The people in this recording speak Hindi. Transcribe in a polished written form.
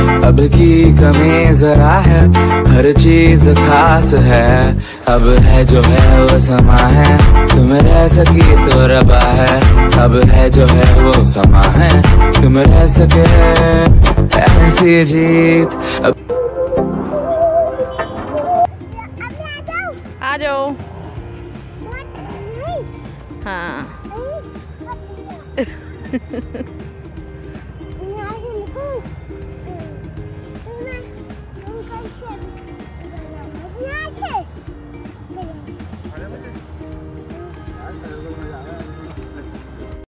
अब की कमी जरा है, हर चीज खास है। अब है जो है वो समा है, तुम रह सकी तो रबा है। अब है जो है वो समा है, तुम रह सके ऐसी जीत। आ जाओ। हाँ